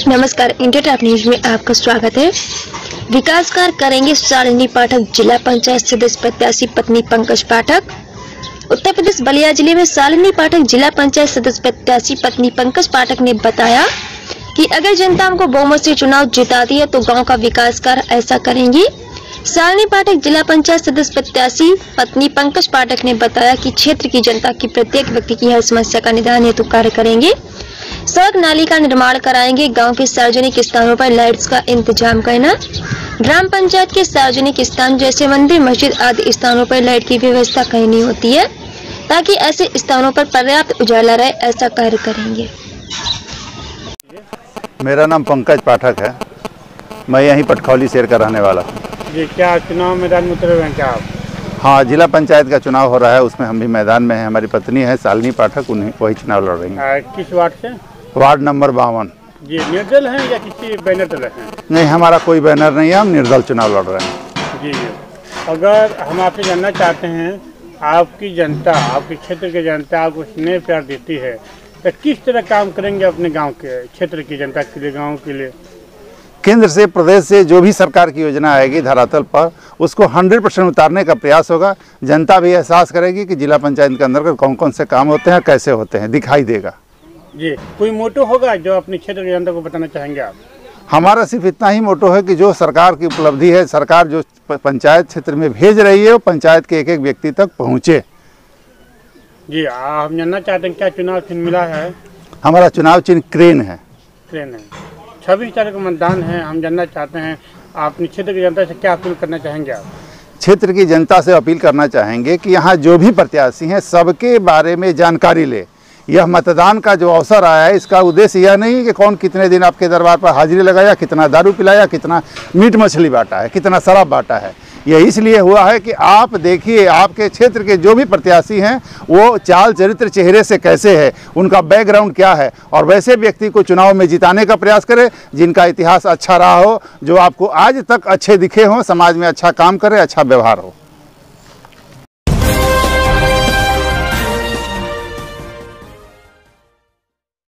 नमस्कार, India top news में आपका स्वागत है। विकास कार्य करेंगे शालिनी पाठक। जिला पंचायत सदस्य प्रत्याशी पत्नी पंकज पाठक। उत्तर प्रदेश बलिया जिले में शालिनी पाठक जिला पंचायत सदस्य प्रत्याशी पत्नी पंकज पाठक ने बताया कि अगर जनता हमको बहुमत से चुनाव जिताती है तो गांव का विकास कार्य ऐसा करेंगी। शालिनी पाठक जिला पंचायत सदस्य प्रत्याशी पत्नी पंकज पाठक ने बताया कि क्षेत्र की जनता की प्रत्येक व्यक्ति की हर समस्या का निदान हेतु कार्य करेंगे। सड़क नाली का निर्माण कराएंगे। गांव के सार्वजनिक स्थानों पर लाइट्स का इंतजाम करना। ग्राम पंचायत के सार्वजनिक स्थान जैसे मंदिर, मस्जिद आदि स्थानों पर लाइट की व्यवस्था करनी होती है ताकि ऐसे स्थानों पर पर्याप्त उजाला रहे, ऐसा कार्य करेंगे। मेरा नाम पंकज पाठक है। मैं यहीं पटखौली शहर का रहने वाला हूँ। जी, क्या चुनाव मैदान में उतरे हुए हैं क्या आप? हाँ, जिला पंचायत का चुनाव हो रहा है, उसमें हम भी मैदान में हैं। हमारी पत्नी है शालिनी पाठक, उन्हीं वही चुनाव लड़ रही हैं। किस वार्ड से? Ward number 52। जी, निर्दल हैं या किसी बैनर तले हैं? नहीं, हमारा कोई बैनर नहीं है, हम निर्दल चुनाव लड़ रहे हैं। जी, अगर हम आपसे जानना चाहते हैं, आपकी जनता, आपके क्षेत्र की जनता आपको स्नेह प्यार देती है तो किस तरह काम करेंगे अपने गाँव के, क्षेत्र की जनता के लिए, गाँव के लिए? केंद्र से, प्रदेश से जो भी सरकार की योजना आएगी धरातल पर, उसको 100% उतारने का प्रयास होगा। जनता भी एहसास करेगी कि जिला पंचायत के अंदर कौन कौन से काम होते हैं, कैसे होते हैं, दिखाई देगा। जी, कोई मोटो होगा जो अपने क्षेत्र की जनता को बताना चाहेंगे आप? हमारा सिर्फ इतना ही मोटो है कि जो सरकार की उपलब्धि है, सरकार जो पंचायत क्षेत्र में भेज रही है, वो पंचायत के एक एक व्यक्ति तक पहुँचे। जी, हम जानना चाहते हैं क्या चुनाव चिन्ह मिला है? हमारा चुनाव चिन्ह क्रेन है। क्रेन है। 26 तारीख को मतदान है। हम जानना चाहते हैं आप अपने क्षेत्र की जनता से क्या अपील करना चाहेंगे आप? क्षेत्र की जनता से अपील करना चाहेंगे कि यहाँ जो भी प्रत्याशी हैं सबके बारे में जानकारी ले। यह मतदान का जो अवसर आया है, इसका उद्देश्य यह नहीं कि कौन कितने दिन आपके दरबार पर हाजिरी लगाया, कितना दारू पिलाया, कितना मीट मछली बांटा है, कितना शराब बांटा है। यह इसलिए हुआ है कि आप देखिए आपके क्षेत्र के जो भी प्रत्याशी हैं वो चाल चरित्र चेहरे से कैसे है, उनका बैकग्राउंड क्या है, और वैसे व्यक्ति को चुनाव में जिताने का प्रयास करें जिनका इतिहास अच्छा रहा हो, जो आपको आज तक अच्छे दिखे हों, समाज में अच्छा काम करे, अच्छा व्यवहार हो।